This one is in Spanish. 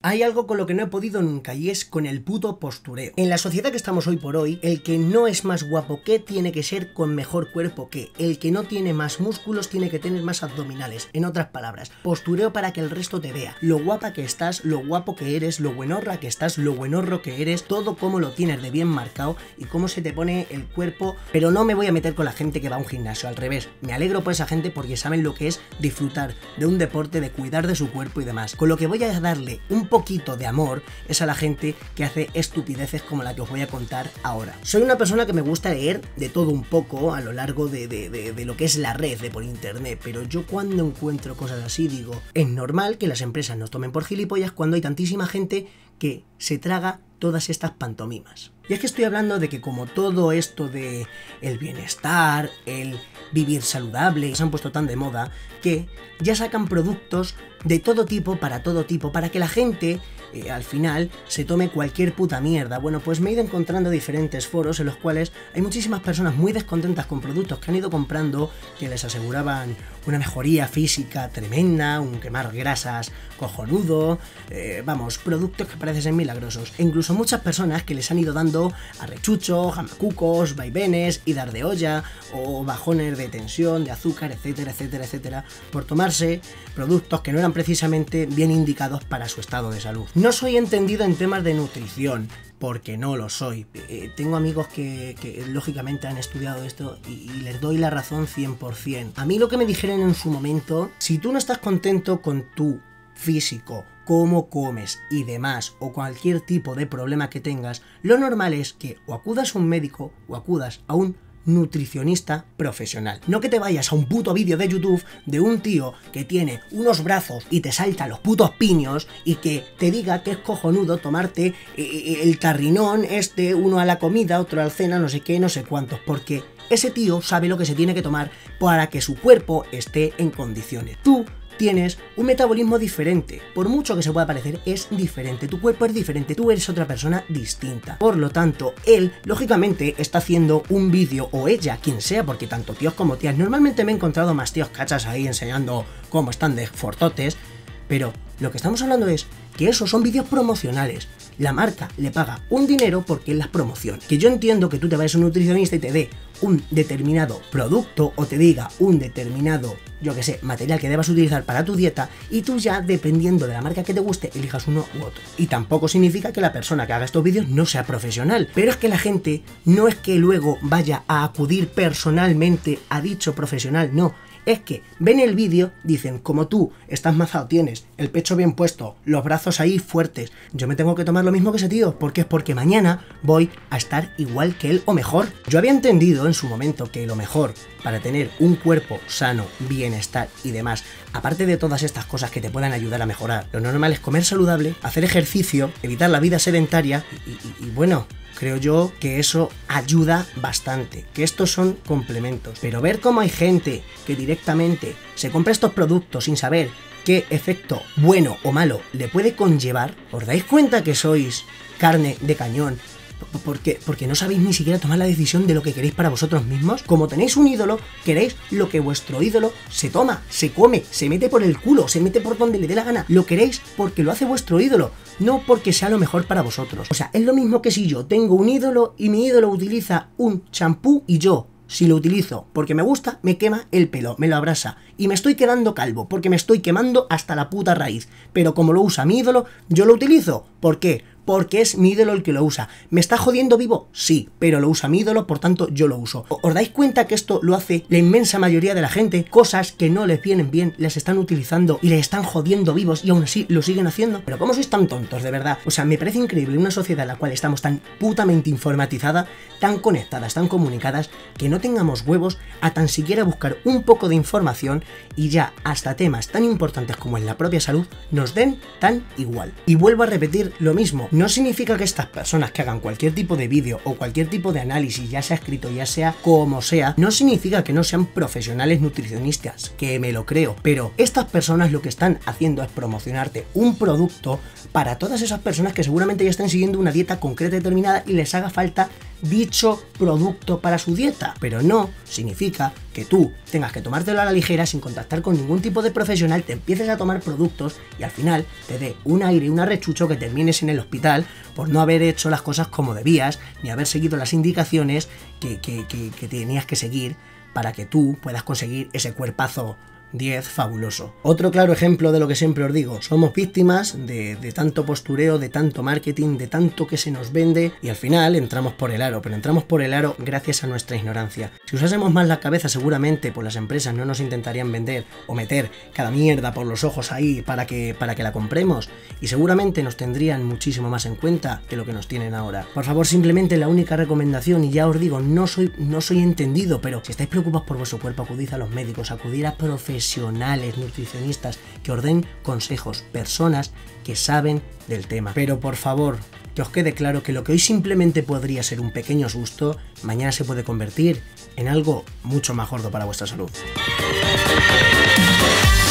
Hay algo con lo que no he podido nunca y es con el puto postureo. En la sociedad que estamos hoy por hoy, el que no es más guapo que tiene que ser con mejor cuerpo que. El que no tiene más músculos tiene que tener más abdominales. En otras palabras, postureo para que el resto te vea. Lo guapa que estás, lo guapo que eres, lo buenorra que estás, lo buenorro que eres, todo como lo tienes de bien marcado y cómo se te pone el cuerpo. Pero no me voy a meter con la gente que va a un gimnasio, al revés. Me alegro por esa gente porque saben lo que es disfrutar de un deporte, de cuidar de su cuerpo y demás. Con lo que voy a darle un poquito de amor es a la gente que hace estupideces como la que os voy a contar ahora. Soy una persona que me gusta leer de todo un poco a lo largo de lo que es la red, de por internet, pero yo cuando encuentro cosas así digo, es normal que las empresas nos tomen por gilipollas cuando hay tantísima gente que se traga todas estas pantomimas. Y es que estoy hablando de que como todo esto de el bienestar, el vivir saludable, se han puesto tan de moda que ya sacan productos de todo tipo, para que la gente al final se tome cualquier puta mierda. Bueno, pues me he ido encontrando diferentes foros en los cuales hay muchísimas personas muy descontentas con productos que han ido comprando que les aseguraban una mejoría física tremenda, un quemar grasas cojonudo, vamos, productos que parecen ser milagrosos. E incluso muchas personas que les han ido dando arrechucho, jamacucos, vaivenes, idas de olla o bajones de tensión, de azúcar, etcétera, etcétera, etcétera, por tomarse productos que no eran precisamente bien indicados para su estado de salud. No soy entendido en temas de nutrición, porque no lo soy. Tengo amigos que lógicamente han estudiado esto y les doy la razón 100%. A mí lo que me dijeron en su momento, si tú no estás contento con tu físico, cómo comes y demás, o cualquier tipo de problema que tengas, lo normal es que o acudas a un médico o acudas a un nutricionista profesional. No que te vayas a un puto vídeo de YouTube de un tío que tiene unos brazos y te salta los putos piños y que te diga que es cojonudo tomarte el tarrinón uno a la comida, otro a la cena, no sé qué, no sé cuántos, porque ese tío sabe lo que se tiene que tomar para que su cuerpo esté en condiciones. Tú tienes un metabolismo diferente, por mucho que se pueda parecer, es diferente, tu cuerpo es diferente, tú eres otra persona distinta. Por lo tanto, él, lógicamente, está haciendo un vídeo, o ella, quien sea, porque tanto tíos como tías, normalmente me he encontrado más tíos cachas ahí enseñando cómo están de fortotes, pero lo que estamos hablando es que esos son vídeos promocionales. La marca le paga un dinero porque él las promociona. Que yo entiendo que tú te vayas a un nutricionista y te dé un determinado producto o te diga un determinado, yo que sé, material que debas utilizar para tu dieta y tú ya, dependiendo de la marca que te guste, elijas uno u otro. Y tampoco significa que la persona que haga estos vídeos no sea profesional, pero es que la gente no es que luego vaya a acudir personalmente a dicho profesional, no. Es que ven el vídeo, dicen, como tú estás mazado, tienes el pecho bien puesto, los brazos ahí fuertes, yo me tengo que tomar lo mismo que ese tío, ¿por qué? Porque mañana voy a estar igual que él o mejor. Yo había entendido en su momento que lo mejor para tener un cuerpo sano, bienestar y demás, aparte de todas estas cosas que te puedan ayudar a mejorar, lo normal es comer saludable, hacer ejercicio, evitar la vida sedentaria y bueno, creo yo que eso ayuda bastante, que estos son complementos. Pero ver cómo hay gente que directamente se compra estos productos sin saber qué efecto bueno o malo le puede conllevar, ¿os dais cuenta que sois carne de cañón? Porque no sabéis ni siquiera tomar la decisión de lo que queréis para vosotros mismos. Como tenéis un ídolo, queréis lo que vuestro ídolo se toma, se come, se mete por el culo, se mete por donde le dé la gana. Lo queréis porque lo hace vuestro ídolo, no porque sea lo mejor para vosotros. O sea, es lo mismo que si yo tengo un ídolo y mi ídolo utiliza un champú y yo, si lo utilizo porque me gusta, me quema el pelo, me lo abrasa y me estoy quedando calvo porque me estoy quemando hasta la puta raíz. Pero como lo usa mi ídolo, yo lo utilizo. ¿Por qué? Porque es mi ídolo el que lo usa. ¿Me está jodiendo vivo? Sí, pero lo usa mi ídolo, por tanto yo lo uso. ¿Os dais cuenta que esto lo hace la inmensa mayoría de la gente? Cosas que no les vienen bien, les están utilizando y les están jodiendo vivos y aún así lo siguen haciendo. Pero ¿cómo sois tan tontos, de verdad? O sea, me parece increíble una sociedad en la cual estamos tan putamente informatizada, tan conectadas, tan comunicadas, que no tengamos huevos a tan siquiera buscar un poco de información y ya hasta temas tan importantes como en la propia salud nos den tan igual. Y vuelvo a repetir lo mismo. No significa que estas personas que hagan cualquier tipo de vídeo o cualquier tipo de análisis, ya sea escrito, ya sea como sea, no significa que no sean profesionales nutricionistas, que me lo creo, pero estas personas lo que están haciendo es promocionarte un producto para todas esas personas que seguramente ya están siguiendo una dieta concreta y determinada y les haga falta dicho producto para su dieta. Pero no significa que tú tengas que tomártelo a la ligera sin contactar con ningún tipo de profesional, te empieces a tomar productos y al final te dé un aire y un arrechucho que termines en el hospital por no haber hecho las cosas como debías, ni haber seguido las indicaciones que tenías que seguir para que tú puedas conseguir ese cuerpazo 10 fabuloso. Otro claro ejemplo de lo que siempre os digo, somos víctimas de tanto postureo, de tanto marketing, de tanto que se nos vende y al final entramos por el aro, pero entramos por el aro gracias a nuestra ignorancia. Si usásemos más la cabeza seguramente pues las empresas no nos intentarían vender o meter cada mierda por los ojos ahí para que la compremos y seguramente nos tendrían muchísimo más en cuenta que lo que nos tienen ahora. Por favor, simplemente la única recomendación, y ya os digo, no soy entendido, pero si estáis preocupados por vuestro cuerpo, acudid a los médicos, acudid a profesionales, nutricionistas que os den consejos, personas que saben del tema. Pero por favor, que os quede claro que lo que hoy simplemente podría ser un pequeño susto, mañana se puede convertir en algo mucho más gordo para vuestra salud.